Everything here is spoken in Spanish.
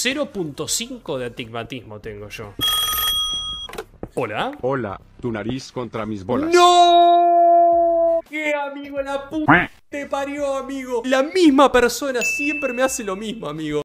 0.5 de astigmatismo tengo yo. ¿Hola? Hola, tu nariz contra mis bolas. ¡No! ¡Qué amigo, la puta te parió, amigo! La misma persona siempre me hace lo mismo, amigo.